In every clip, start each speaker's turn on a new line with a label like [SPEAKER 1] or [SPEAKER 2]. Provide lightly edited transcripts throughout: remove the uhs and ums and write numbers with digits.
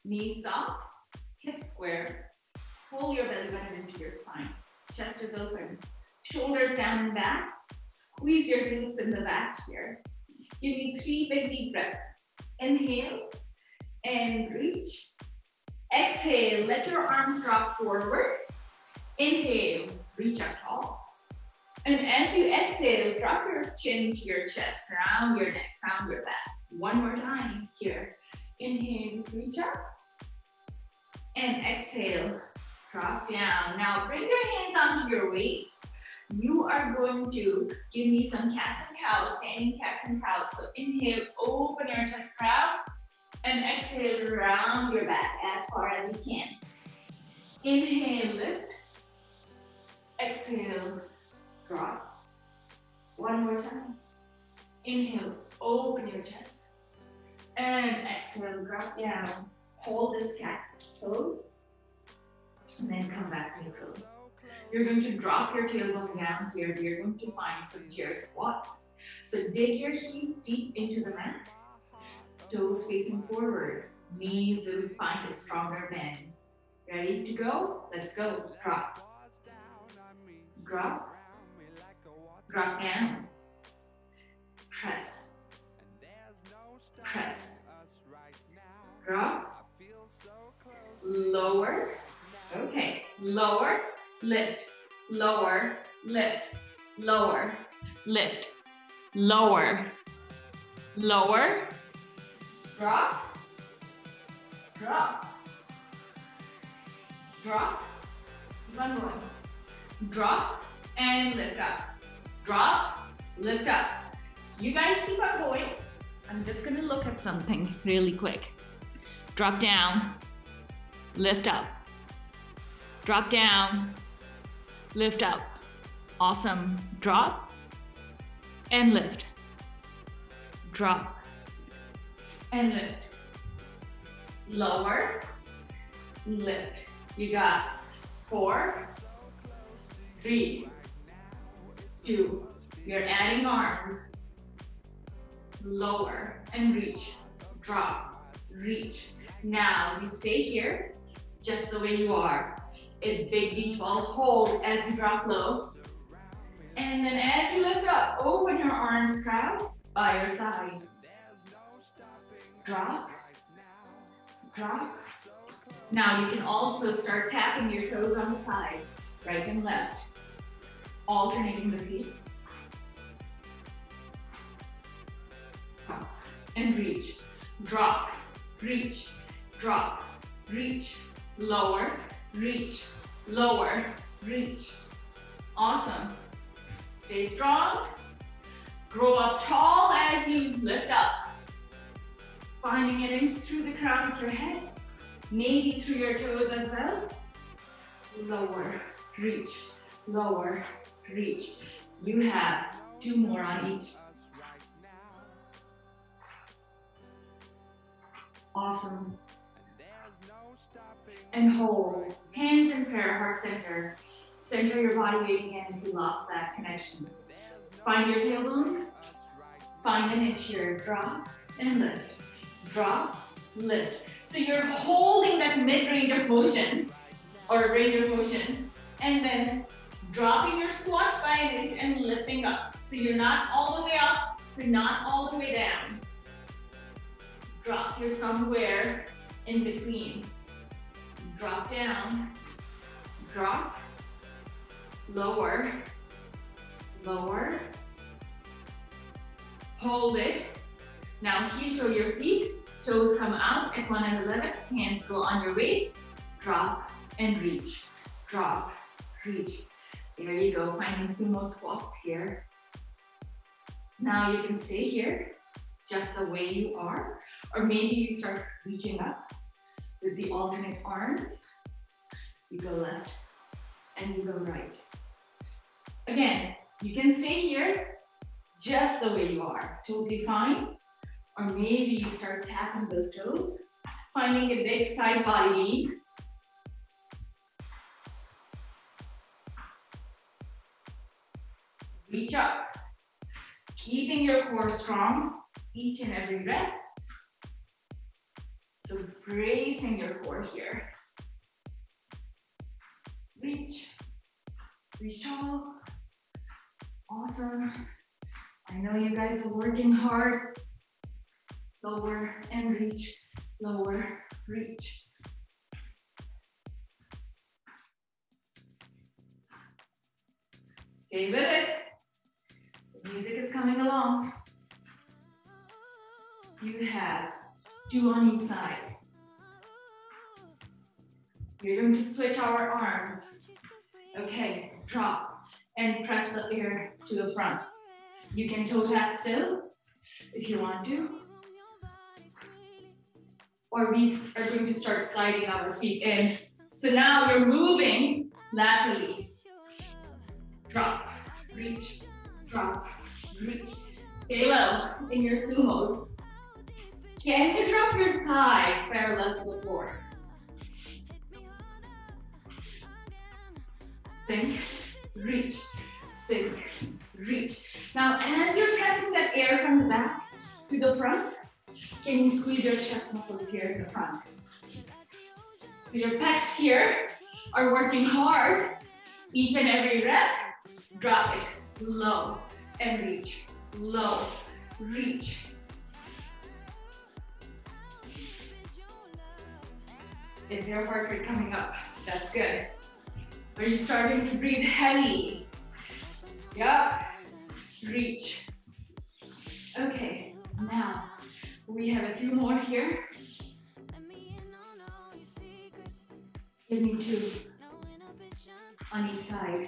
[SPEAKER 1] Knees soft, hips square. Pull your belly button into your spine. Chest is open. Shoulders down and back. Squeeze your glutes in the back here. Give me 3 big deep breaths. Inhale and reach. Exhale, let your arms drop forward. Inhale, reach up tall. And as you exhale, drop your chin into your chest, round your neck, round your back. One more time here. Inhale, reach up. And exhale, drop down. Now bring your hands onto your waist. You are going to give me some cats and cows, standing cats and cows. So inhale, open your chest proud. And exhale, round your back as far as you can. Inhale, lift. Exhale, drop. One more time. Inhale, open your chest. And exhale, drop down. Hold this cat pose. And then come back neutral. You're going to drop your tailbone down here. You're going to find some chair squats. So dig your heels deep into the mat. Toes facing forward. Knees will find a stronger bend. Ready to go? Let's go. Drop. Drop. Drop down. Press. Press. Drop. Lower. Okay. Lower. Lift. Lower. Lift. Lower. Lift. Lower. Lower. Drop. Drop. Drop. Keep on going. Drop and lift up. Drop, lift up. You guys keep on going. I'm just gonna look at something really quick. Drop down, lift up. Drop down, lift up. Awesome. Drop and lift. Drop and lift. Lower, lift. You got 4, 3, 2. You're adding arms. Lower and reach. Drop, reach. Now you stay here just the way you are. A big beach ball hold as you drop low. And then as you lift up, open your arms proud by your side. Drop, drop. Now you can also start tapping your toes on the side, right and left. Alternating the feet. Up and reach. Drop, reach, drop, reach, lower, reach, lower, reach. Awesome. Stay strong. Grow up tall as you lift up. Finding it in through the crown of your head. Maybe through your toes as well. Lower, reach, lower, reach. You have 2 more on each. Awesome. And hold. Hands in prayer, heart center. Center your body weight again if you lost that connection. Find your tailbone. Find an inch here. Drop and lift. Drop, lift. So you're holding that mid-range of motion or range of motion and then dropping your squat by an inch and lifting up. So you're not all the way up, you're not all the way down. Drop, you're somewhere in between. Drop down, drop, lower, lower, hold it. Now heel toe your feet, toes come out at 1 and 11, hands go on your waist, drop and reach, drop, reach. There you go, finding sumo squats here. Now you can stay here, just the way you are, or maybe you start reaching up with the alternate arms. You go left and you go right. Again, you can stay here just the way you are, totally fine. Or maybe you start tapping those toes, finding a big side body lean. Reach up, keeping your core strong each and every breath. So bracing your core here. Reach. Reach tall. Awesome. I know you guys are working hard. Lower and reach. Lower, reach. Stay with it. The music is coming along. You have 2 on each side. We're going to switch our arms. Okay, drop and press the air to the front. You can toe tap still if you want to. Or we are going to start sliding our feet in. So now you're moving laterally. Drop, reach, drop, reach. Stay low in your sumos. Can you drop your thighs parallel to the floor? Sink, reach, sink, reach. Now, as you're pressing that air from the back to the front, can you squeeze your chest muscles here in the front? So your pecs here are working hard. Each and every rep, drop it low and reach, low, reach. Is your heart rate coming up? That's good. Are you starting to breathe heavy? Yup. Reach. Okay, now we have a few more here. Give me 2 on each side.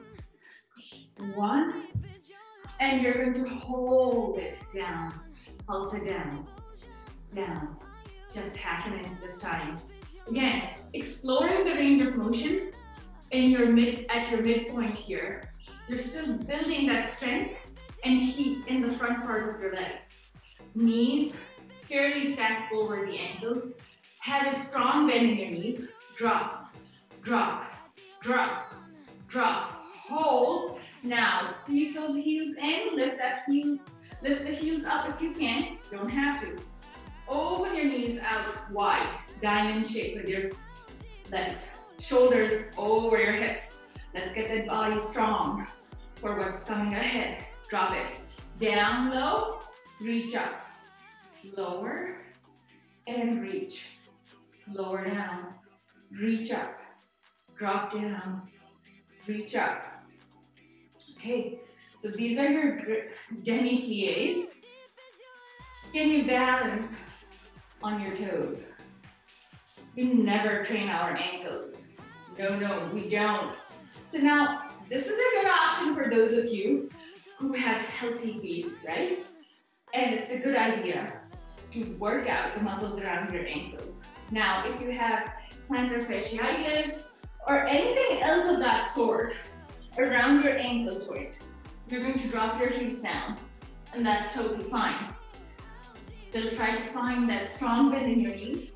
[SPEAKER 1] 1, and you're going to hold it down. Pulse it down, down. Just half an inch this time. Again, exploring the range of motion at your midpoint here. You're still building that strength and heat in the front part of your legs. Knees fairly stacked over the ankles. Have a strong bend in your knees. Drop, drop, drop, drop. Hold. Now squeeze those heels in. Lift the heels up if you can. Don't have to. Open your knees out wide. Diamond shape with your legs. Shoulders over your hips. Let's get that body strong for what's coming ahead. Drop it. Down low. Reach up. Lower and reach. Lower down. Reach up. Drop down. Reach up. Okay, so these are your demi-pliés. Can you balance on your toes? We never train our ankles. No, we don't. So now, this is a good option for those of you who have healthy feet, right? And it's a good idea to work out the muscles around your ankles. Now, if you have plantar fasciitis or anything else of that sort around your ankle joint, you're going to drop your heels down, and that's totally fine. Still try to find that strong bend in your knees.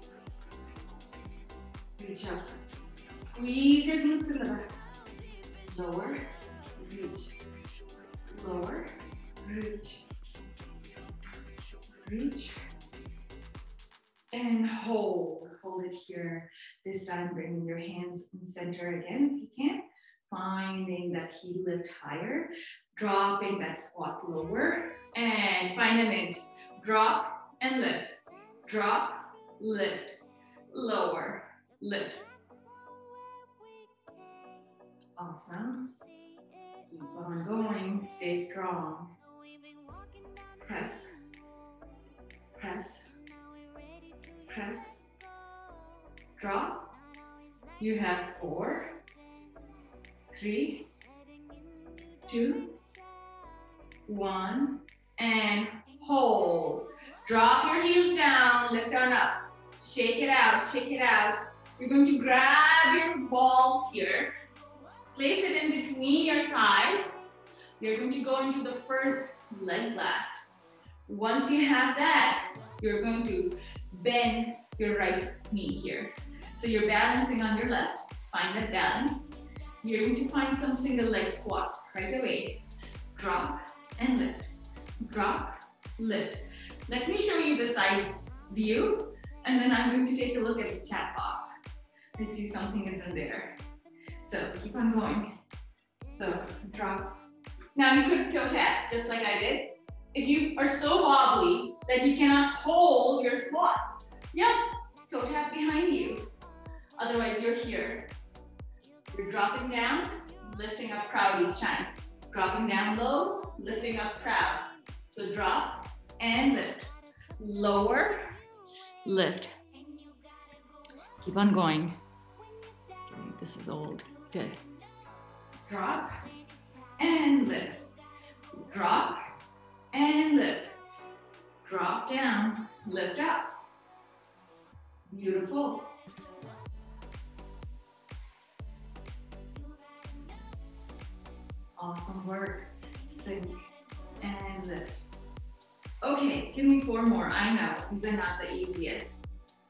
[SPEAKER 1] Reach up. Squeeze your glutes in the back. Lower, reach. Lower, reach. Reach. And hold. Hold it here. This time bringing your hands in center again if you can. Finding that heel lift higher. Dropping that squat lower. And find an inch. Drop and lift. Drop, lift. Lower, lift. Awesome. Keep on going. Stay strong. Press. Press. Press. Drop. You have 4, 3, 2, 1, and hold. Drop your heels down, lift on up. Shake it out, shake it out. You're going to grab your ball here, place it in between your thighs. You're going to go into the first leg blast. Once you have that, you're going to bend your right knee here. So you're balancing on your left. Find that balance. You're going to find some single leg squats right away. Drop and lift. Drop, lift. Let me show you the side view And then I'm going to take a look at the chat box. I see something isn't there. So keep on going. So drop. Now you could toe tap just like I did. If you are so wobbly that you cannot hold your squat, yep, toe tap behind you. Otherwise you're here. You're dropping down, lifting up proud each time. Dropping down low, lifting up proud. So drop and lift. Lower, lift. Keep on going. Okay, this is old. Good. Drop and lift. Drop and lift. Drop down, lift up. Beautiful. Awesome work. Sink and lift. Okay, give me 4 more. I know, these are not the easiest.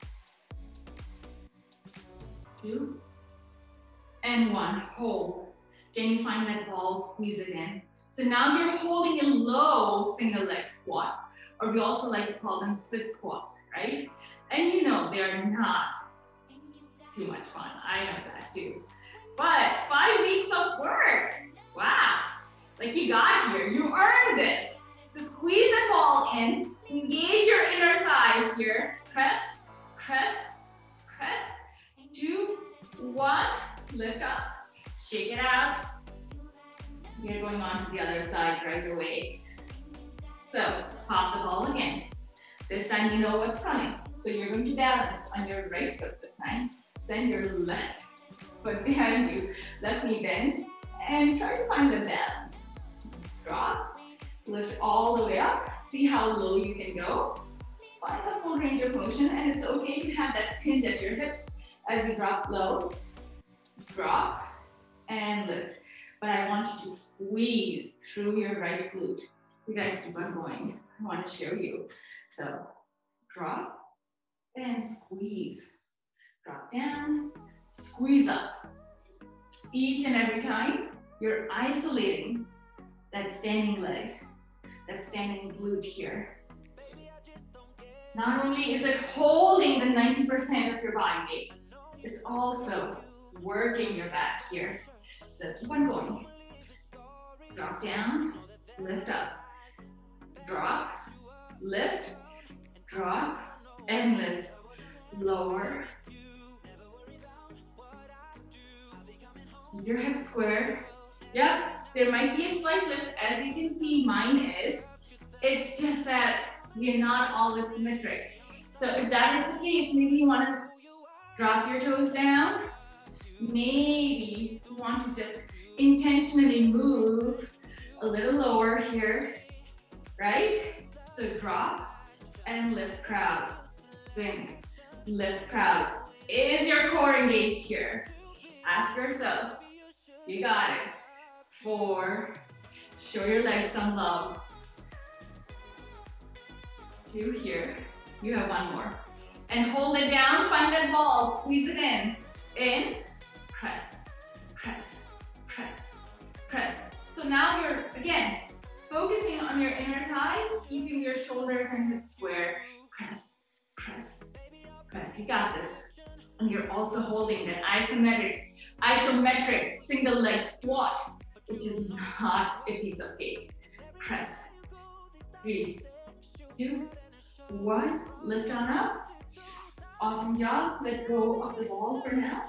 [SPEAKER 1] 2 and 1. Hold. Can you find that ball? Squeeze it in. So now you're holding a low single leg squat, or we also like to call them split squats, right? And you know they are not too much fun. I know that too. But 5 weeks of work. Wow. Like you got here. You earned this. So squeeze the ball in. Engage your inner thighs here. Press, press, press. 2, 1. Lift up. Shake it out. You're going on to the other side right away. So pop the ball again. This time you know what's coming. So you're going to balance on your right foot this time. Send your left foot behind you. Left knee bends. And try to find the balance. Drop. Lift all the way up. See how low you can go. Find the full range of motion. And it's okay to have that hinge at your hips as you drop low. Drop and lift. But I want you to squeeze through your right glute. You guys keep on going. I want to show you. So drop and squeeze. Drop down, squeeze up. Each and every time, you're isolating that standing leg, that standing glute here. Not only is it holding the 90% of your body weight, it's also working your back here. So keep on going. Drop down, lift up. Drop, lift, drop, and lift. Lower. Your hips squared. Yep, there might be a slight lift. As you can see, mine is. It's just that we're not always symmetric. So if that is the case, maybe you want to drop your toes down. Maybe you want to just intentionally move a little lower here, right? So drop and lift proud. Sink, lift proud. Is your core engaged here? Ask yourself. You got it. 4. Show your legs some love. 2 here. You have 1 more. And hold it down. Find that ball. Squeeze it in. In. Press. Press. Press. Press. So now you're, again, focusing on your inner thighs, keeping your shoulders and hips square. Press. Press. Press. You got this. And you're also holding that isometric single leg squat, which is not a piece of cake. Press. 3, 2, 1. Lift on up. Awesome job. Let go of the ball for now.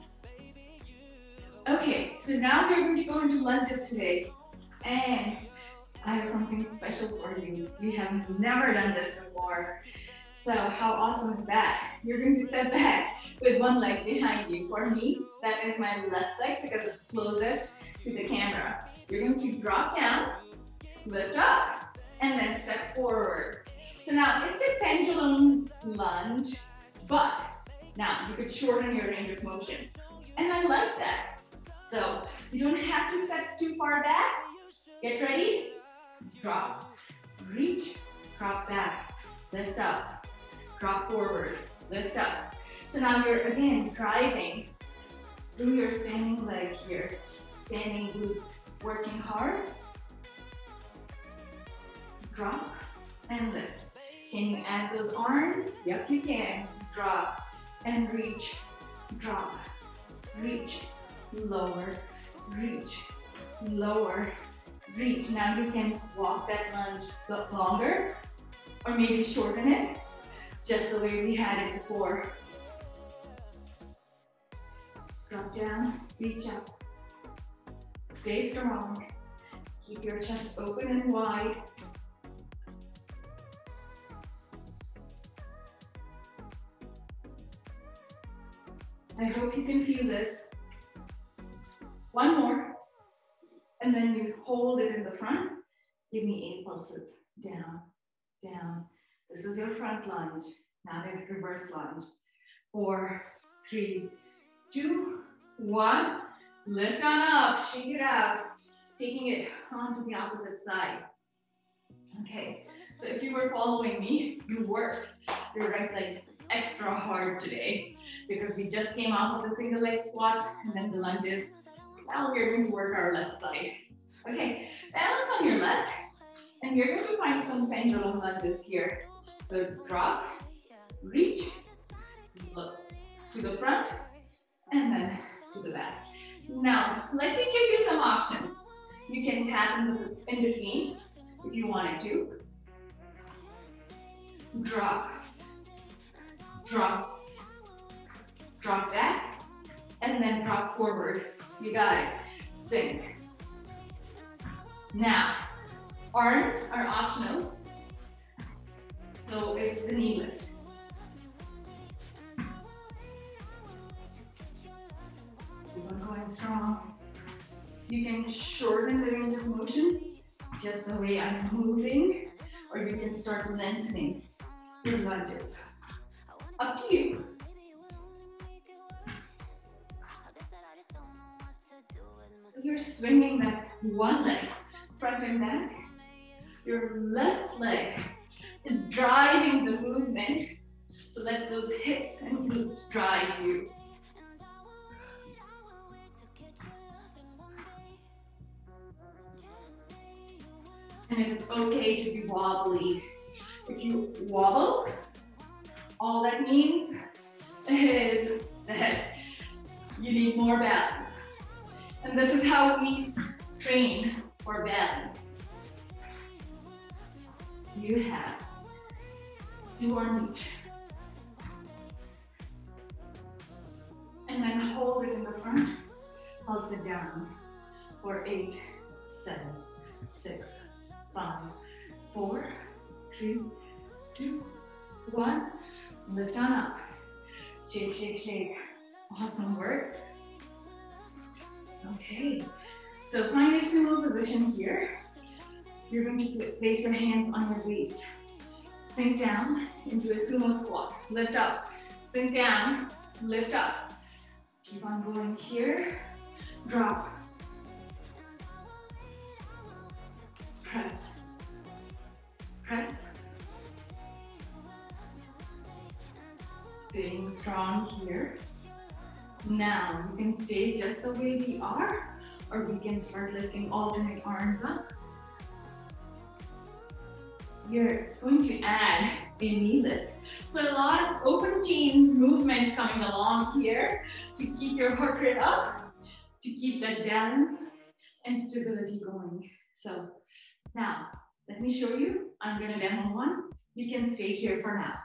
[SPEAKER 1] Okay, so now we're going to go into lunges today. And I have something special for you. We have never done this before. So how awesome is that? You're going to step back with 1 leg behind you. For me, that is my left leg because it's closest to the camera. You're going to drop down, lift up, and then step forward. So now it's a pendulum lunge, but now you could shorten your range of motion. And I like that. So you don't have to step too far back. Get ready. Drop, reach, drop back, lift up, drop forward, lift up. So now you're again driving through your standing leg here. Standing glute, working hard. Drop and lift. Can you add those arms? Yep, you can. Drop and reach, drop, reach, lower, reach, lower, reach. Now you can walk that lunge longer or maybe shorten it, just the way we had it before. Drop down, reach up. Stay strong. Keep your chest open and wide. I hope you can feel this. One more. And then you hold it in the front. Give me 8 pulses. Down, down. This is your front lunge, not a reverse lunge. 4, 3, 2, 1. Lift on up, shake it out. Taking it onto the opposite side. Okay, so if you were following me, you worked your right leg extra hard today because we just came out of the single leg squats and then the lunges. Now we're going to work our left side. Okay, balance on your left, and you're going to find some pendulum lunges here. So drop, reach, look to the front, and then to the back. Now, let me give you some options. You can tap in between if you wanted to. Drop, drop, drop back, and then drop forward. You got it. Sink. Now, arms are optional. So is the knee lift. Keep on going strong. You can shorten the range of motion just the way I'm moving, or you can start lengthening your lunges. Up to you. So you're swinging that one leg, front and back. Your left leg is driving the movement. So let those hips and glutes drive you. And it's okay to be wobbly. If you wobble, all that means is that you need more balance. And this is how we train for balance. You have 2 arms each. And then hold it in the front, pulse it down for 8, 7, 6, 5, 4, 3, 2, 1. Lift on up. Shake, shake, shake. Awesome work. Okay, so find a sumo position here. You're going to place your hands on your waist. Sink down into a sumo squat. Lift up. Sink down. Lift up. Keep on going here. Drop. Press. Press. Staying strong here. Now you can stay just the way we are, or we can start lifting alternate arms up. You're going to add a knee lift. So a lot of open chain movement coming along here to keep your heart rate up, to keep that balance and stability going. So now, let me show you. I'm going to demo one. You can stay here for now.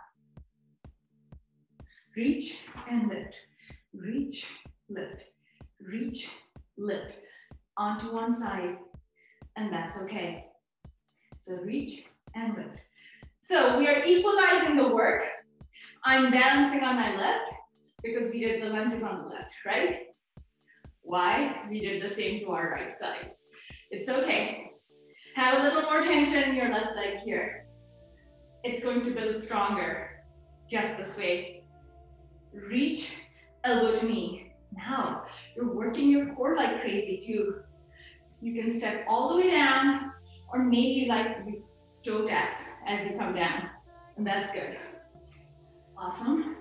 [SPEAKER 1] Reach and lift. Reach, lift. Reach, lift. Onto one side, and that's okay. So reach and lift. So we are equalizing the work. I'm balancing on my left because we did the lunges on the left, right? Why? We did the same to our right side. It's okay. Have a little more tension in your left leg here. It's going to build stronger, just this way. Reach, elbow to knee. Now, you're working your core like crazy too. You can step all the way down, or maybe you like these toe taps as you come down, and that's good. Awesome.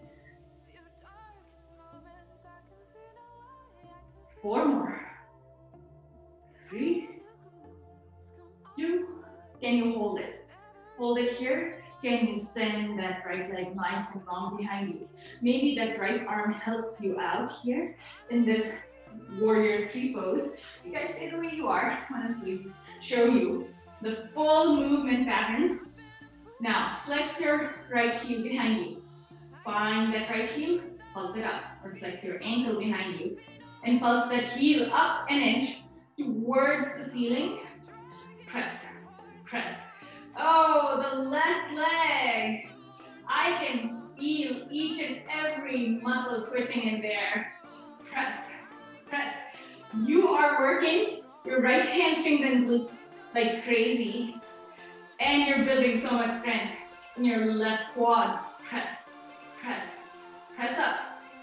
[SPEAKER 1] 4 more. 3, 2, can you hold it? Hold it here. Can you send that right leg nice and long behind you? Maybe that right arm helps you out here in this warrior three pose. You guys stay the way you are. I want to show you the full movement pattern. Now, flex your right heel behind you. Find that right heel, pulse it up, or flex your ankle behind you, and pulse that heel up an inch towards the ceiling. Press, press. Oh, the left leg. I can feel each and every muscle twitching in there. Press, press. You are working your right hamstrings and glutes like crazy. And you're building so much strength in your left quads. Press, press, press up.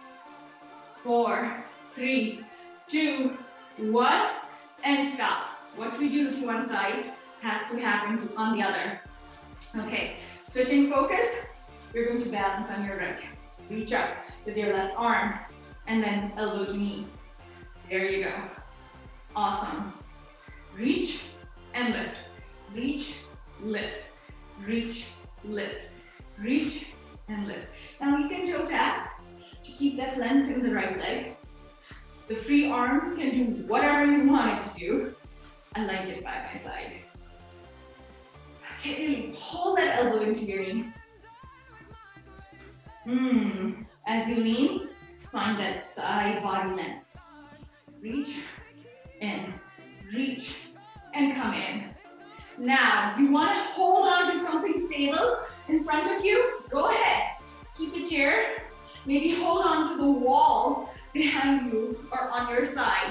[SPEAKER 1] 4, 3, 2, 1, and stop. What we do to one side has to happen on the other. Okay, switching focus, you're going to balance on your right. Reach up with your left arm, and then elbow to knee. There you go. Awesome. Reach and lift. Reach, lift. Reach, lift. Reach and lift. Now you can toe tap to keep that length in the right leg. The free arm can do whatever you want it to do. I like it by my side. Okay, really pull that elbow into your knee. As you lean, find that side body length. Reach in, reach, and come in. Now, you want to hold on to something stable in front of you? Go ahead. Keep it here. Maybe hold on to the wall behind you or on your side.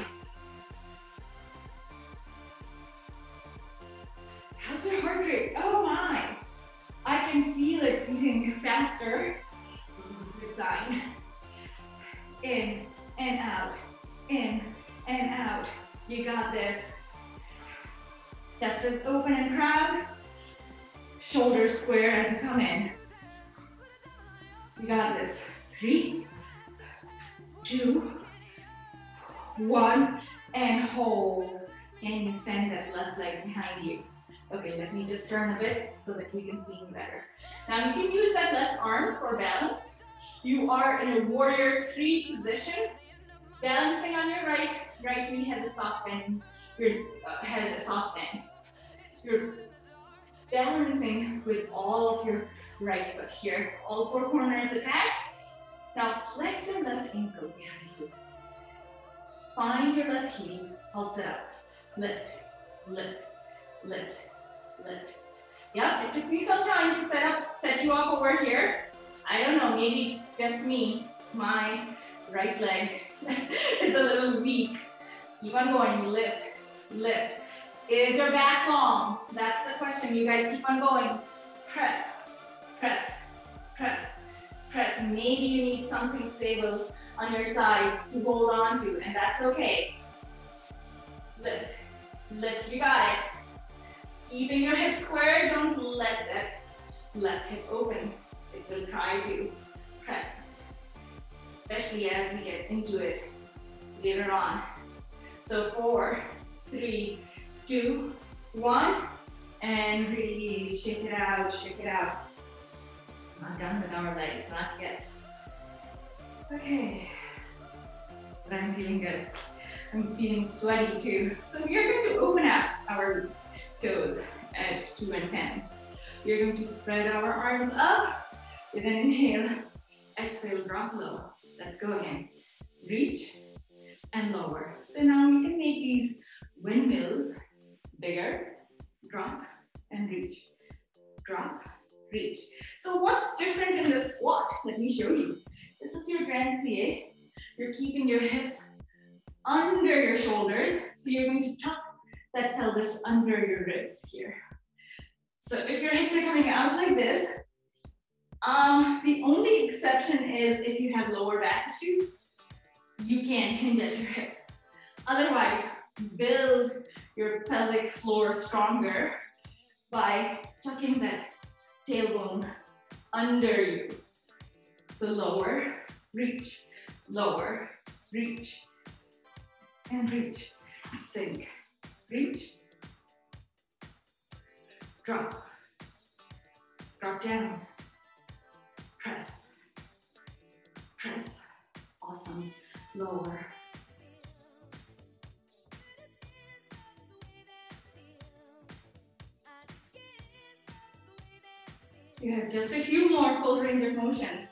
[SPEAKER 1] How's your heart rate? Oh my! I can feel it beating faster, which is a good sign. In and out, in and out. You got this. Chest is open and proud. Shoulders square as you come in. You got this. 3, 2, 1, and hold. And you send that left leg behind you. Okay, let me just turn a bit so that we can see you better. Now you can use that left arm for balance. You are in a warrior 3 position. Balancing on your right knee has a soft bend. Has a soft bend. You're balancing with all of your right foot here. All 4 corners attached. Now flex your left ankle behind you. Find your left heel, pulse it up. Lift, lift, lift, lift. Yep, it took me some time to set you up over here. I don't know, maybe it's just me. My right leg is a little weak. Keep on going, lift, lift. Is your back long? That's the question, you guys keep on going. Press, press, press, press. Maybe you need something stable on your side to hold on to, and that's okay. Lift, lift, you got it. Keeping your hips square, don't let that left hip open. It will try to press, especially as we get into it later on. So 4, 3, 2, 1, and release. Shake it out, shake it out. Not done with our legs, not yet. Okay, but I'm feeling good. I'm feeling sweaty too. So we are going to open up our toes at 2 and 10. We're going to spread our arms up with an inhale. Exhale, drop low. Let's go again. Reach and lower. So now we can make these windmills bigger. Drop and reach. Drop, reach. So what's different in the squat? Let me show you. This is your grand plie. You're keeping your hips under your shoulders. So you're going to tuck that pelvis under your ribs here. So if your hips are coming out like this, the only exception is if you have lower back issues, you can hinge at your hips. Otherwise, build your pelvic floor stronger by tucking that tailbone under you. So lower, reach, lower, reach, and reach. Sink, reach, drop, drop down, press, press, awesome, lower. You have just a few more full range of motions.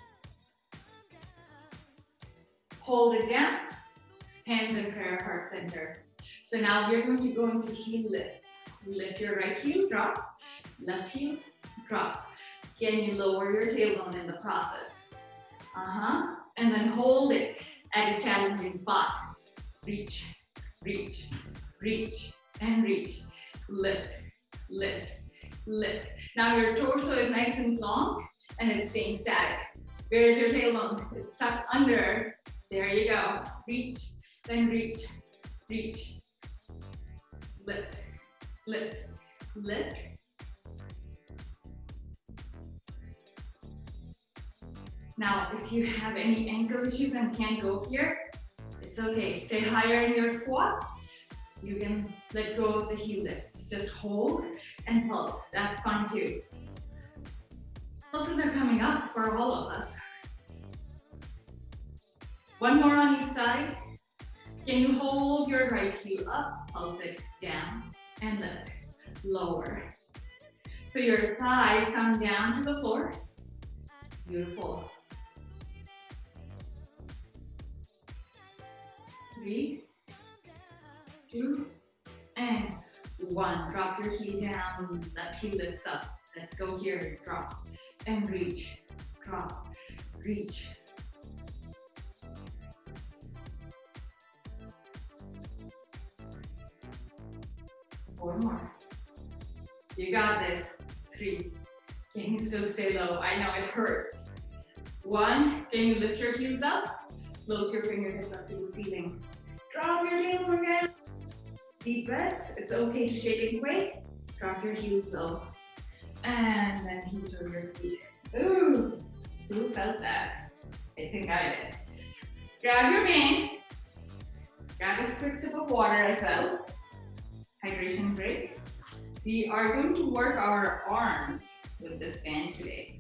[SPEAKER 1] Hold it down, hands in prayer, heart center. So now we're going to go into heel lifts. Lift your right heel, drop, left heel, drop. Can you lower your tailbone in the process? And then hold it at a challenging spot. Reach, reach, reach, and reach. Lift, lift, lift. Now your torso is nice and long and it's staying static. Where's your tailbone? It's tucked under. There you go. Reach, then reach, reach. Lift, lift, lift. Now, if you have any ankle issues and can't go here, it's okay. Stay higher in your squat. You can let go of the heel lifts. Just hold and pulse. That's fine too. Pulses are coming up for all of us. One more on each side. Can you hold your right heel up, pulse it down, and lift, lower. So your thighs come down to the floor. Beautiful. 3, 2, and 1. Drop your heel down, left heel lifts up. Let's go here, drop, and reach, drop, reach. Four more. You got this. 3. Can you still stay low? I know it hurts. 1. Can you lift your heels up? Float your fingertips up to the ceiling. Drop your tailbone down. Deep breaths. It's okay to shake and quake. Drop your heels low. And then heel to your feet. Ooh, who felt that? I think I did. Grab your band. Grab a quick sip of water as well. Hydration break. We are going to work our arms with this band today.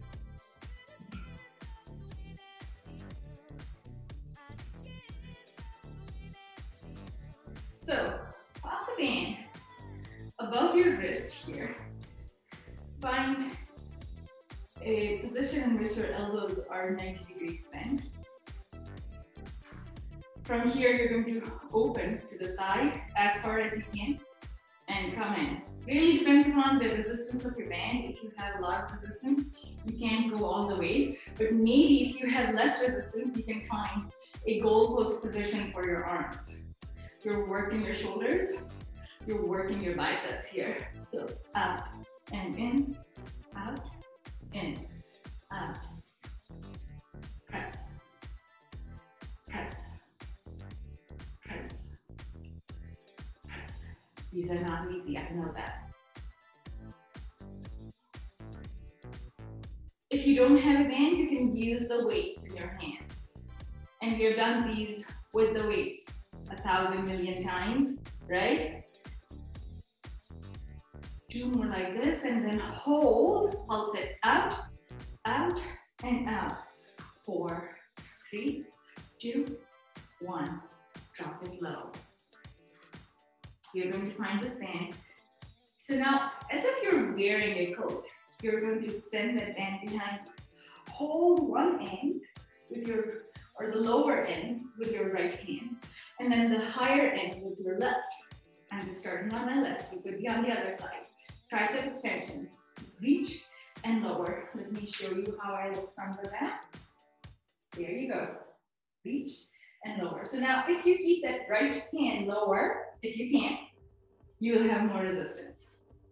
[SPEAKER 1] So, pop the band above your wrist here. Find a position in which your elbows are 90 degrees bent. From here, you're going to open to the side as far as you can and come in. Really depends upon the resistance of your band. If you have a lot of resistance, you can't go all the way. But maybe if you have less resistance, you can find a goalpost position for your arms. You're working your shoulders, you're working your biceps here. So out and in, out, in, out. Press, press, press, press. These are not easy, I know that. If you don't have a band, you can use the weights in your hands. And you've done these with the weights 1,000 million times, right? 2 more like this, and then hold, pulse it out, out, and out. 4, 3, 2, 1. Drop it low. You're going to find this band. So now, as if you're wearing a coat, you're going to send that band behind. Hold one end with your, or the lower end with your right hand, and then the higher end with your left. I'm just starting on my left. You could be on the other side. Tricep extensions. Reach and lower. Let me show you how I look from the back. There you go. Reach and lower. So now if you keep that right hand lower, if you can't, you'll have more resistance.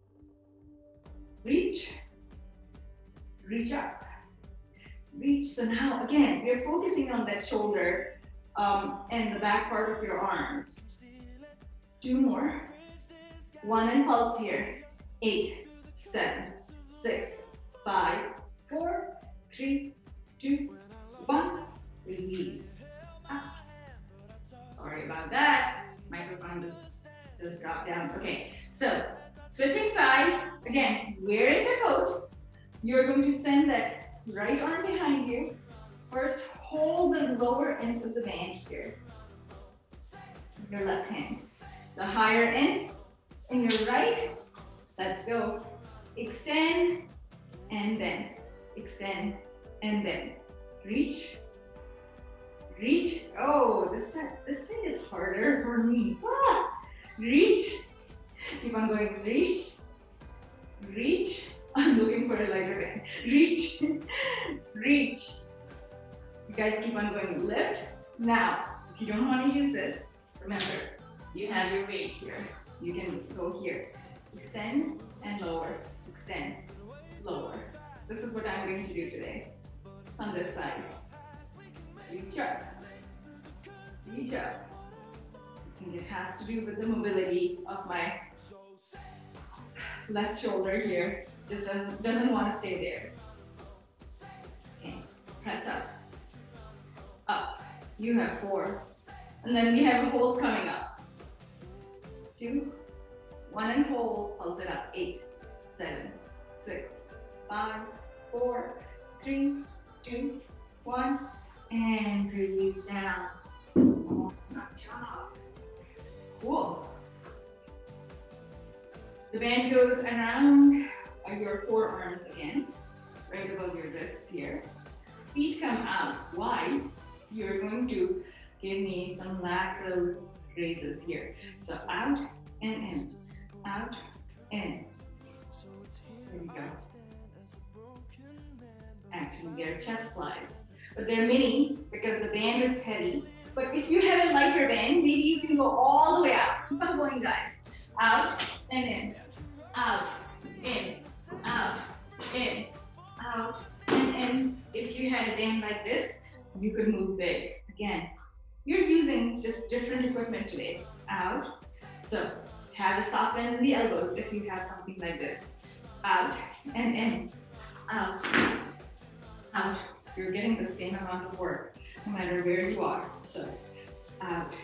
[SPEAKER 1] Reach, reach up, reach. So now again, we're focusing on that shoulder and the back part of your arms. 2 more. 1 and pulse here. 8, 7, 6, 5, 4, 3, 2, 1. Release. Up. Sorry about that. Microphone just dropped down. Okay, so switching sides. Again, wearing the coat. You're going to send that right arm behind you. First, hold the lower end of the band here. Your left hand. The higher end in your right. Let's go. Extend and then. Extend and then. Reach. Reach. Oh, this thing is harder for me. Ah. Reach. Keep on going. Reach. Reach. I'm looking for a lighter band. Reach. Reach. You guys keep on going. Lift. Now, if you don't want to use this, remember, you have your weight here. You can go here. Extend and lower. Extend. Lower. This is what I'm going to do today. On this side. Reach up. Reach up. I think it has to do with the mobility of my left shoulder here. Just doesn't want to stay there. Okay. Press up. Up. You have 4. And then we have a hold coming up. 2, 1 and hold. Pulse it up. 8, 7, 6, 5, 4, 3, 2, 1. And release down. Awesome job. Cool. The band goes around your forearms again, right above your wrists here. Feet come out wide. You're going to give me some lateral raises here. So out and in, out and. There we go. Actually, they're chest flies, but they're mini because the band is heavy. But if you have a lighter band, maybe you can go all the way out. Keep on going, guys. Out and in, out, in, out, in, out, and in. If you had a band like this, you could move big. Again, you're using just different equipment today. Out. So have a soft bend in the elbows if you have something like this. Out and in, out, out. You're getting the same amount of work no matter where you are. So out.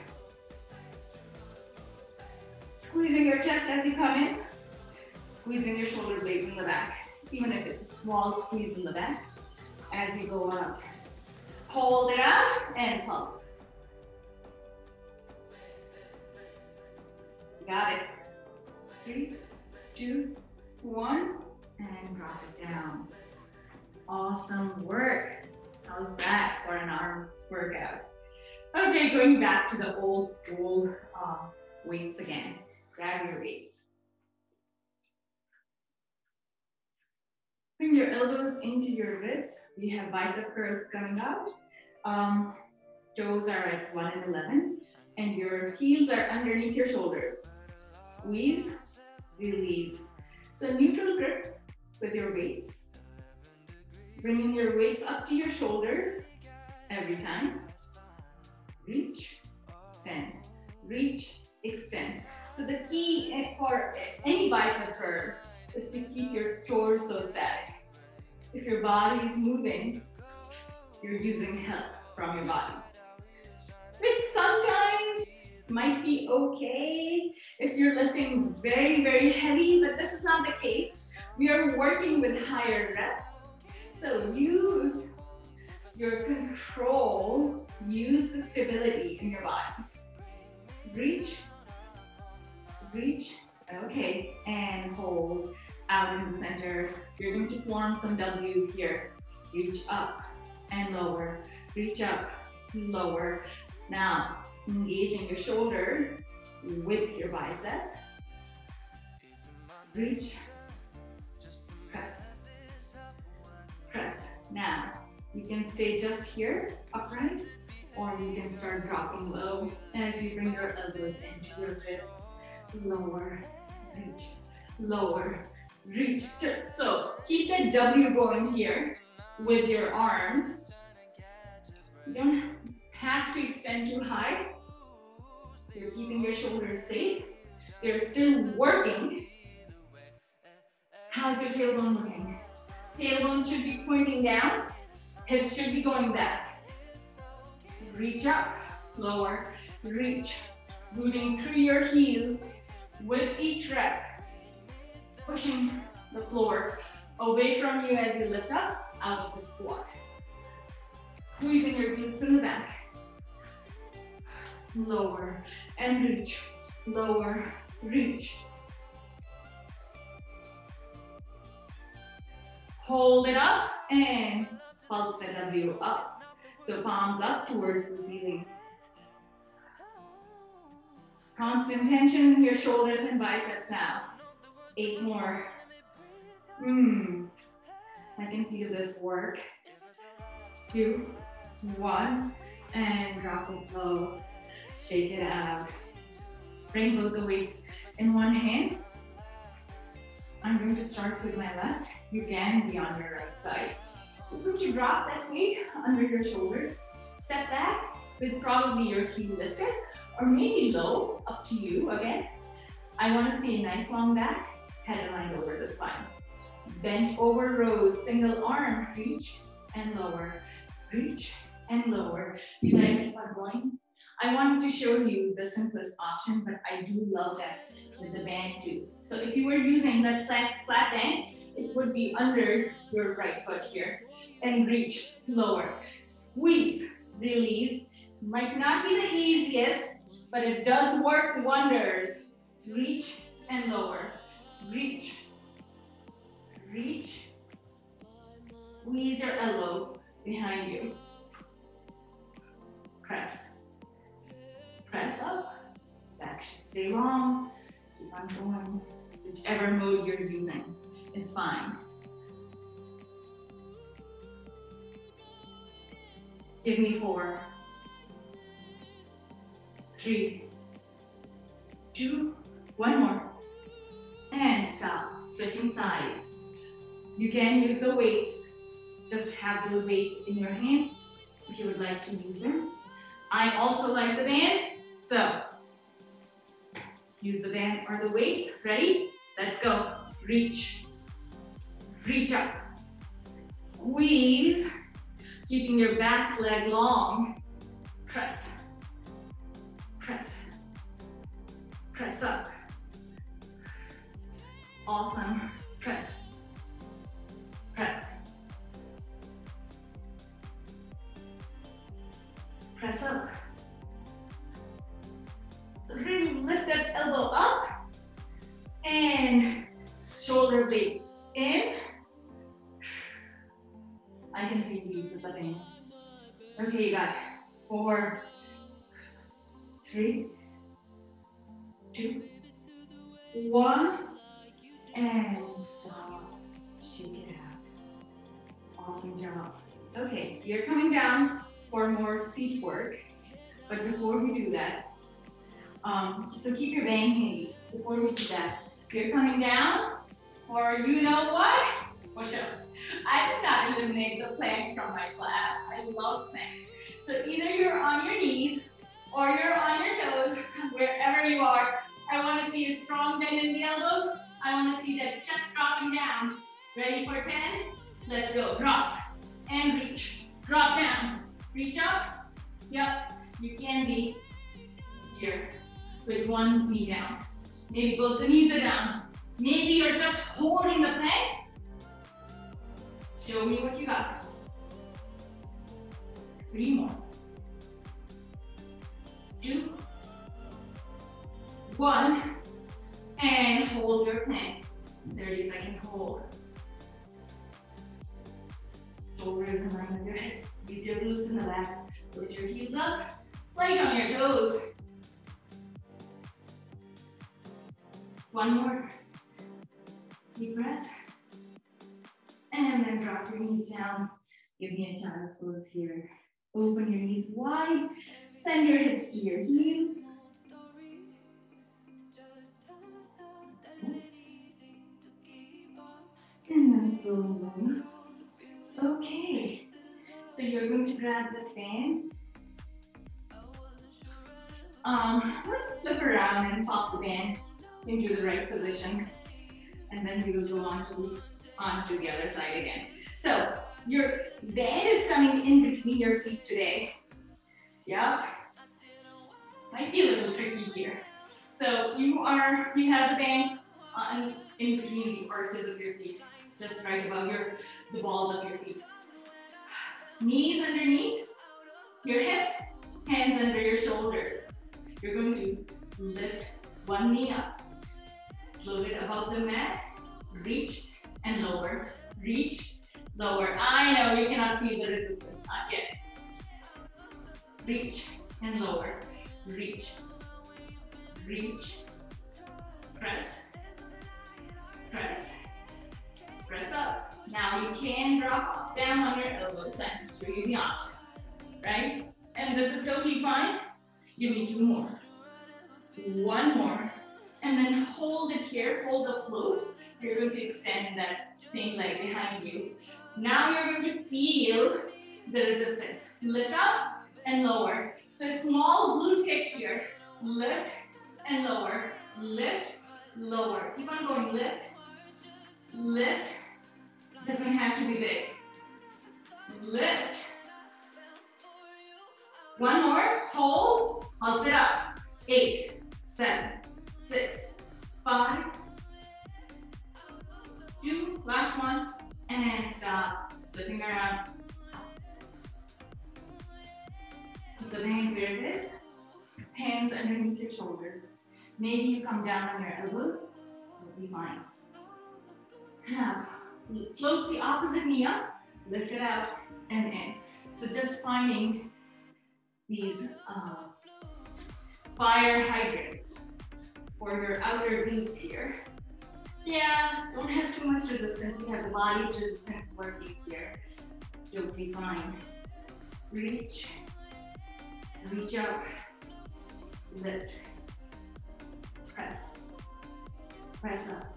[SPEAKER 1] Squeezing your chest as you come in. Squeezing your shoulder blades in the back. Even if it's a small squeeze in the back as you go up. Hold it out and pulse. Got it. 3, 2, 1, and drop it down. Awesome work. How's that for an arm workout? Okay, going back to the old school weights again. Grab your weights. Bring your elbows into your ribs. We have bicep curls coming out. Toes are at 1 and 11, and your heels are underneath your shoulders. Squeeze, release. So neutral grip with your weights. Bringing your weights up to your shoulders every time. Reach, extend, reach, extend. So the key for any bicep curl is to keep your torso static. If your body is moving, you're using help from your body, which sometimes might be okay if you're lifting very, very heavy, but this is not the case. We are working with higher reps. So use your control, use the stability in your body. Reach, reach, okay, and hold out in the center. You're going to form some W's here. Reach up and lower, reach up, lower. Now, engaging your shoulder with your bicep. Reach, press, press. Now, you can stay just here, upright, or you can start dropping low as you bring your elbows into your ribs. Lower, reach, lower, reach. So keep that W going here with your arms. You don't have to extend too high. You're keeping your shoulders safe. They're still working. How's your tailbone looking? Tailbone should be pointing down. Hips should be going back. Reach up, lower, reach. Rooting through your heels with each rep. Pushing the floor away from you as you lift up, out of the squat. Squeezing your glutes in the back. Lower and reach, lower, reach. Hold it up and pulse the W up. So palms up towards the ceiling. Constant tension in your shoulders and biceps now. 8 more. I can feel this work. 2, 1, and drop it low. Shake it out. Bring both the weights in one hand. I'm going to start with my left. You can be on your right side. You're going to drop that weight under your shoulders. Step back with probably your heel lifted or maybe low, up to you again. I want to see a nice long back, head aligned over the spine. Bent over rows, single arm, reach and lower, reach and lower. You guys keep on going. I wanted to show you the simplest option, but I do love that with the band too. So if you were using that flat band, it would be under your right foot here. And reach, lower, squeeze, release. Might not be the easiest, but it does work wonders. Reach and lower, reach, reach. Squeeze your elbow behind you. Press. Press up. Back should stay long. Keep on going. Whichever mode you're using is fine. Give me 4, 3, 2, 1 more. And stop. Switching sides. You can use the weights. Just have those weights in your hand if you would like to use them. I also like the band, so use the band or the weights. Ready? Let's go. Reach. Reach up. Squeeze. Keeping your back leg long. Press. Press. Press up. Awesome. Press. Press. Press up. So really lift that elbow up and shoulder blade in. I can feel these with the band. Okay, you got 4, 3, 2, 1, and stop. Shake it out. Awesome job. Okay, you're coming down for more seat work, but before we do that, so keep your band handy. Before we do that, you're coming down, or you know what? Push-ups. I did not eliminate the plank from my class. I love planks. So either you're on your knees or you're on your toes, wherever you are. I want to see a strong bend in the elbows. I want to see that chest dropping down. Ready for 10? Let's go. Drop and reach. Drop down. Reach up. Yep. You can be here with one knee down. Maybe both the knees are down. Maybe you're just holding the plank. Show me what you got. 3 more. 2, 1, and hold your plank. 30 seconds hold. Shoulders in line with your hips. Squeeze your glutes in the back. Put your heels up, right on your toes. 1 more. Deep breath. And then drop your knees down. Give me a child's pose here. Open your knees wide. Send your hips to your heels. And then slowly. Okay. So you're going to grab this band. Let's flip around and pop the band into the right position. And then we will go on to the other side again. So your band is coming in between your feet today. Yep. Might be a little tricky here. So you have the band in between the arches of your feet. just right above the balls of your feet. Knees underneath your hips, hands under your shoulders. You're going to lift one knee up, float it above the mat, reach and lower, reach, lower. I know you cannot feel the resistance, not yet. Reach and lower, reach, reach, press, press, press up. Now you can drop down on your elbows and show you the options, right? And this is totally fine. You need two more. One more. And then hold it here, hold the float. You're going to extend that same leg behind you. Now you're going to feel the resistance. Lift up and lower. So small glute kick here. Lift and lower. Lift, lower. Keep on going. Lift, lift. Doesn't have to be big. Lift. One more. Hold. I'll sit up. 8, 7, 6, 5, 2, last one, and stop. Flipping around. Keep the hand where it is. Hands underneath your shoulders. Maybe you come down on your elbows. It'll be fine. Now, float the opposite knee up, lift it out, and in. So just finding these fire hydrants for your outer glutes here. Yeah, don't have too much resistance. You have the body's resistance working here. You'll be fine. Reach, reach up, lift, press, press up.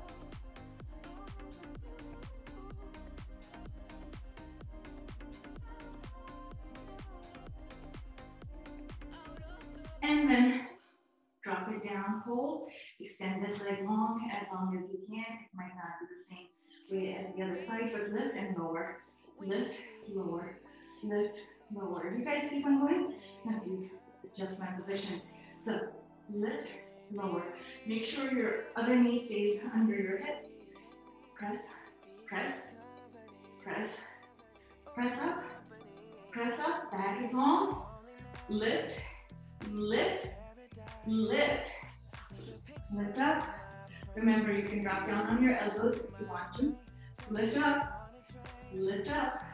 [SPEAKER 1] And then drop it down, hold, extend this leg long as you can. It might not be the same way as the other side, but lift and lower. Lift, lower, lift, lower. You guys keep on going. Now you adjust my position. So lift, lower. Make sure your other knee stays under your hips. Press, press, press, press up, back is long. Lift, lift, lift, lift up. Remember, you can drop down on your elbows if you want to. Lift up, lift up,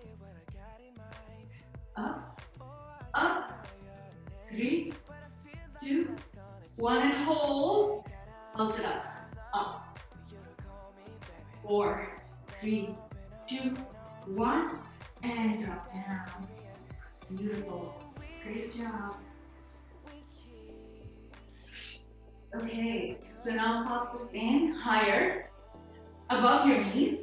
[SPEAKER 1] up, up. 3, 2, 1, and hold. Pulse it up, 4, 3, 2, 1, and drop down. Beautiful, great job. Okay, so now pop this in higher, above your knees.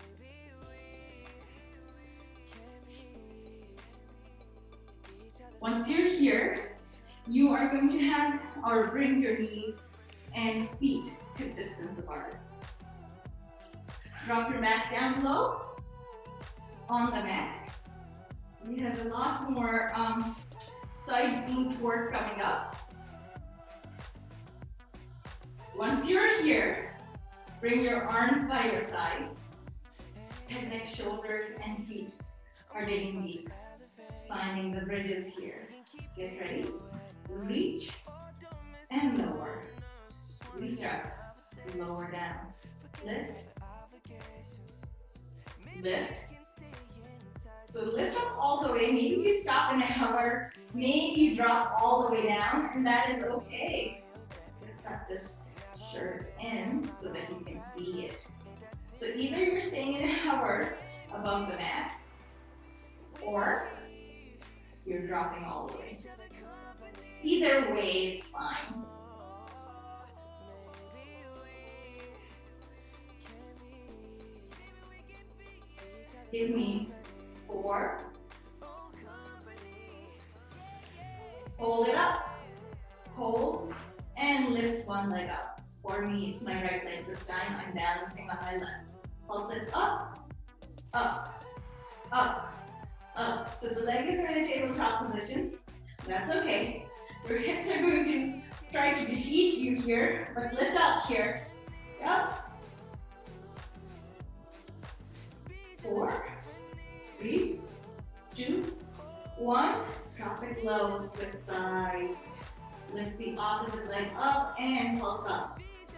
[SPEAKER 1] Once you're here, you are going to have or bring your knees and feet hip distance apart. Drop your mat down low on the mat. We have a lot more side glute work coming up. Once you're here, bring your arms by your side. Head, neck, shoulders, and feet are digging deep. Finding the bridges here. Get ready. Reach and lower. Reach up, lower down. Lift. Lift. So lift up all the way. Maybe you stop and hover. Maybe you drop all the way down, and that is okay. Just tuck this shirt in so that you can see it. So either you're staying in a hover above the mat, or you're dropping all the way. Either way, it's fine. Give me 4. Hold it up. Hold and lift one leg up. For me, it's my right leg this time. I'm balancing on my left. Pulse it up, up, up, up. So the leg is in a tabletop position. That's okay. Your hips are going to try to defeat you here, but lift up here. Up. 4, 3, 2, 1. Drop it low, switch sides. Lift the opposite leg up and pulse up.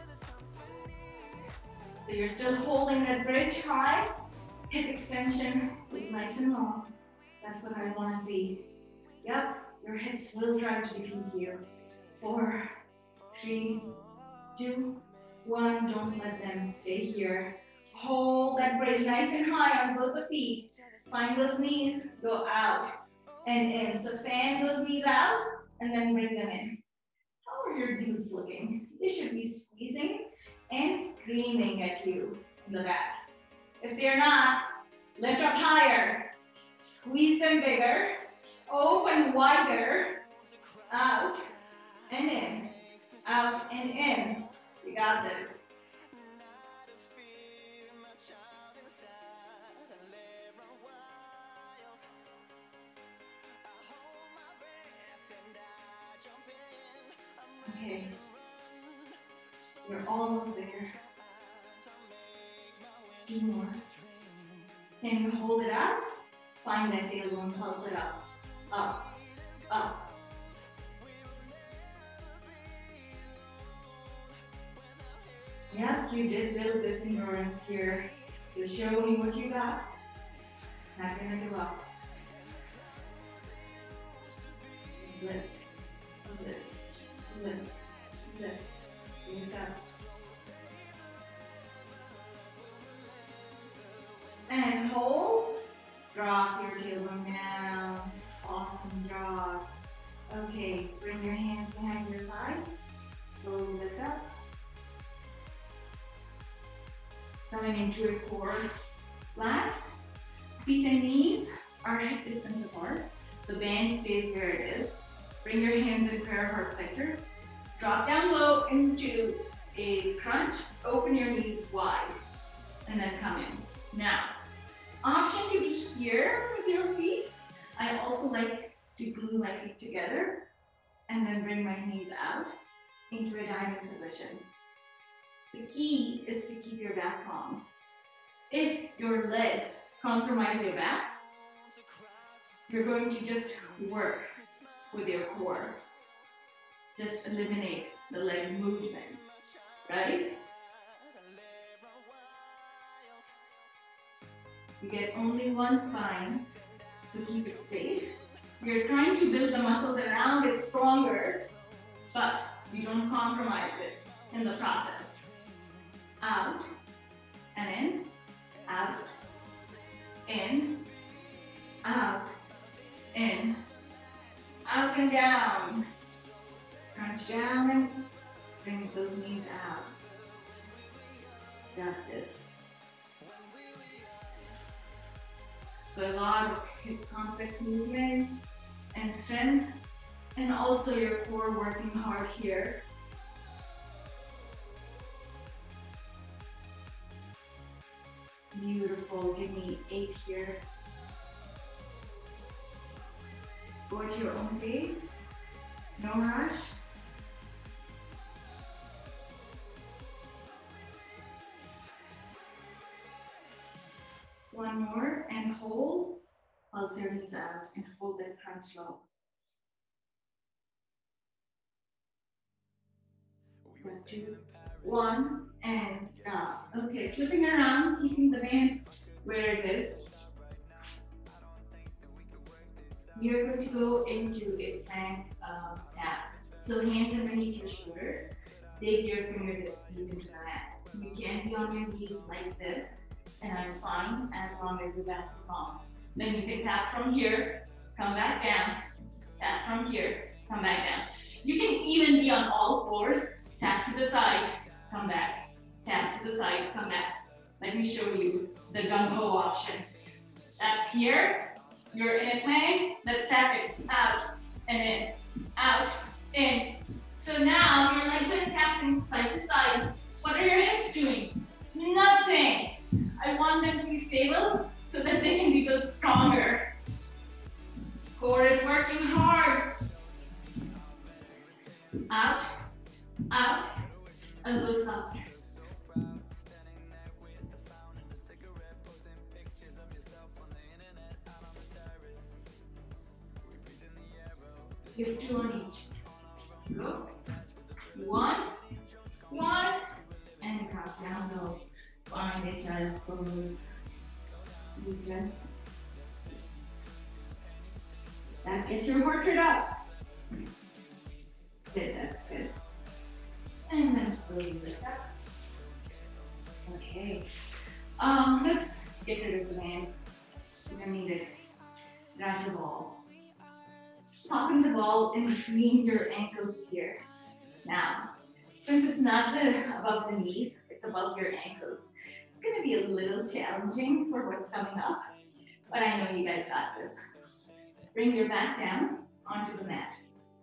[SPEAKER 1] So you're still holding that bridge high. Hip extension is nice and long. That's what I want to see. Yep, your hips will drive to the feet here. 4, 3, 2, 1. Don't let them stay here. Hold that bridge nice and high on both the feet. Find those knees, go out and in. So fan those knees out and then bring them in. How are your glutes looking? They should be squeezing and screaming at you in the back. If they're not, lift up higher. Squeeze them bigger. Open wider. Out and in. Out and in. You got this. Okay. You're almost there. 2 more. Can you hold it up? Find that tailbone, pulse it up. Up, up. Yep, you did build this endurance here. So show me what you got. Not gonna give up. Lift, lift, lift, lift. Lift up. And hold. Drop your tailbone down. Awesome job. Okay, bring your hands behind your thighs. Slowly lift up. Coming into a core. Last, feet and knees are hip distance apart. The band stays where it is. Bring your hands in prayer heart center. Drop down low into a crunch. Open your knees wide. And then come in. Now, option to be here with your feet. I also like to glue my feet together and then bring my knees out into a diamond position. The key is to keep your back calm. If your legs compromise your back, you're going to just work with your core. Just eliminate the leg movement, right? You get only one spine, so keep it safe. You're trying to build the muscles around it stronger, but you don't compromise it in the process. Out and in, out, in, out, in, out and down. Crunch down and bring those knees out. Got this. So a lot of hip complex movement and strength, and also your core working hard here. Beautiful, give me 8 here. Go at your own pace, no rush. One more and hold. Pulse your knees out and hold that crunch low. 2, 1, and stop. Okay, flipping around, keeping the band where it is. You're going to go into a plank tap. So hands underneath your shoulders. Take your fingertips deep into the mat. You can be on your knees like this, and I'm fine as long as your back is long. Then you can tap from here, come back down, tap from here, come back down. You can even be on all fours, tap to the side, come back, tap to the side, come back. Let me show you the gumbo option. That's here, you're in a plank, let's tap it out and in, out, in. So now your legs are tapping side to side. What are your hips doing? Nothing. I want them to be stable so that they can be built stronger. Core is working hard. Out, out, elbows up. Give 2 on each. Go. 1, 1, and drop down low. Find a child's pose. Good. That gets your heart rate up. Good, that's good. And then slowly lift up. Okay. Let's get rid of the band. We don't need it. Grab the ball. Popping the ball in between your ankles here. Now, since it's not above the knees, it's above your ankles. It's going to be a little challenging for what's coming up, but I know you guys got this. Bring your back down onto the mat.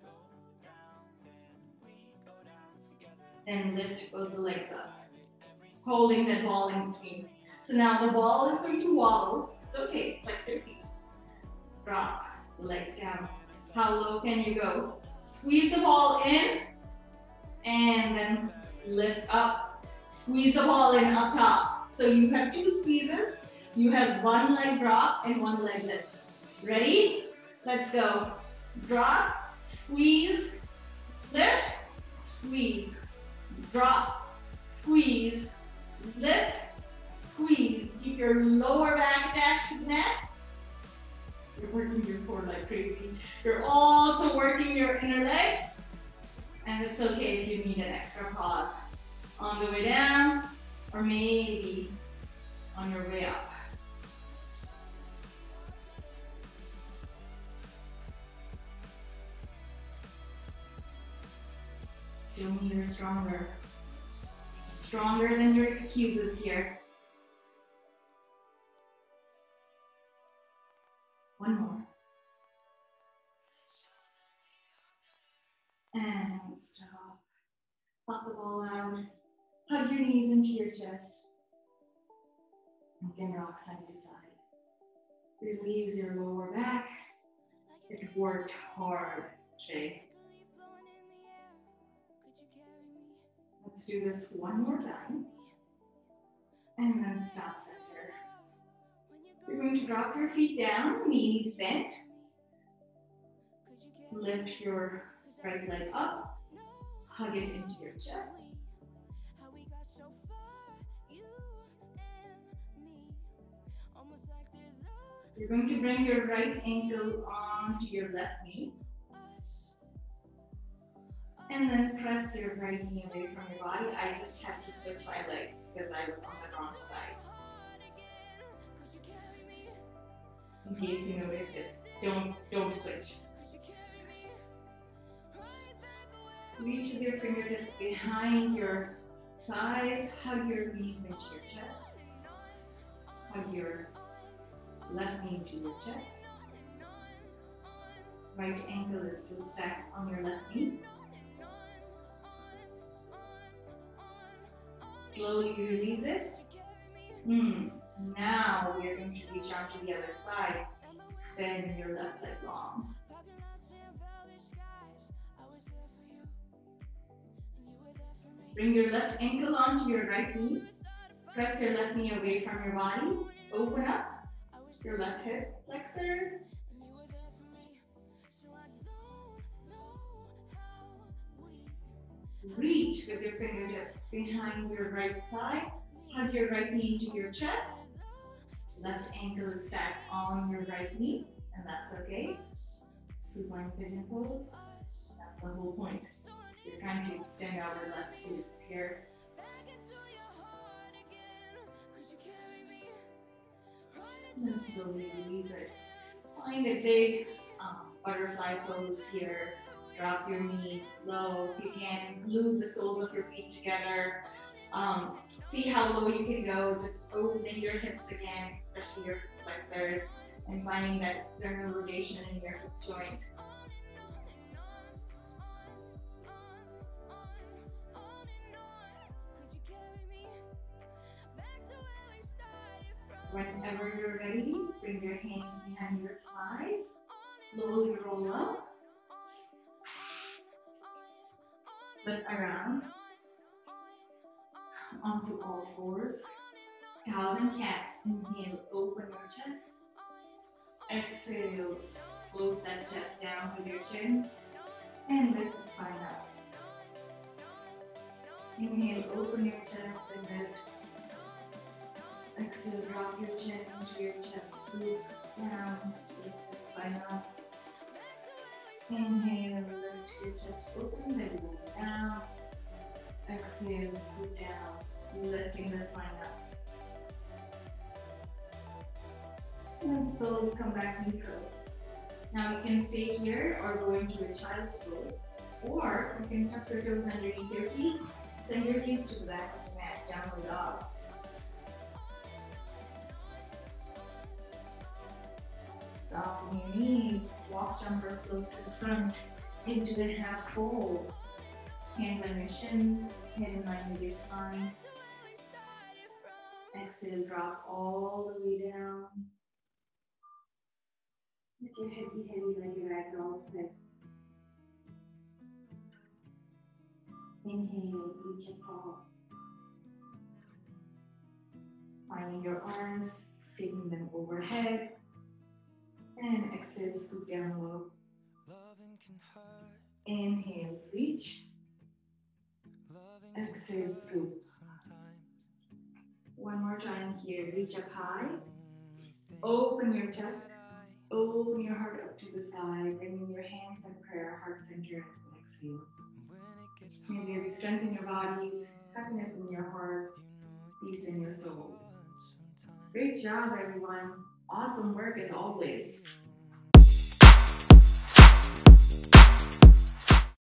[SPEAKER 1] Then lift both the legs up, holding the ball in between. So now the ball is going to wobble. It's okay, flex your feet. Drop the legs down. How low can you go? Squeeze the ball in, and then lift up. Squeeze the ball in up top. So you have 2 squeezes. You have 1 leg drop and 1 leg lift. Ready? Let's go. Drop, squeeze, lift, squeeze, drop, squeeze, lift, squeeze. Keep your lower back attached to the mat. You're working your core like crazy. You're also working your inner legs. And it's okay if you need an extra pause on the way down or maybe on your way up. Show me you're stronger. Stronger than your excuses here. 1 more. And stop. Pop the ball out. Hug your knees into your chest. You can rock side to side. Release your lower back. It worked hard, Jay. Let's do this 1 more time. And then stop center. You're going to drop your feet down, knees bent. Lift your right leg up. Hug it into your chest. You're going to bring your right ankle onto your left knee. And then press your right knee away from your body. I just had to switch my legs because I was on the wrong side. In case you noticed it, don't switch. Reach with your fingertips behind your thighs. Hug your knees into your chest. Hug your left knee into your chest. Right ankle is still stacked on your left knee. Slowly release it. Now we are going to reach out to the other side. Extend your left leg long. Bring your left ankle onto your right knee. Press your left knee away from your body. Open up your left hip flexors. Reach with your fingertips behind your right thigh. Hug your right knee to your chest. Left ankle is stacked on your right knee, and that's okay. Supine pigeon pose. That's the whole point. You're trying to extend our left glutes here. And then slowly release it. Find a big butterfly pose here. Drop your knees low. If you can, glue the soles of your feet together. See how low you can go. Just opening your hips again, especially your flexors, and finding that external rotation in your hip joint. Whenever you're ready, bring your hands behind your thighs. Slowly roll up. Flip around onto all fours. Cows and cats. Inhale, open your chest. Exhale, close that chest down with your chin. And lift the spine up. Inhale, open your chest and lift. Exhale, drop your chin into your chest, scoop down, lift the spine up. Inhale, lift your chest open, belly button down. Exhale, scoop down, lifting the spine up. And slowly come back neutral. Now you can stay here or go into a child's pose, or you can tuck your toes underneath your feet, send your feet to the back of the mat, downward dog. Soften your knees, walk, jump, or float to the front into the half fold. Hands on your shins, head in line with your spine. Exhale, drop all the way down. Let your heavy, like your ragdoll's head. Inhale, reach and fall. Finding your arms, taking them overhead. And exhale, scoop down low. Inhale, reach. Exhale, scoop. One more time here, reach up high. Open your chest. Open your heart up to the sky, bringing your hands in prayer, heart center as you exhale. May there be strength in your bodies, happiness in your hearts, peace in your souls. Great job, everyone. Awesome work as always.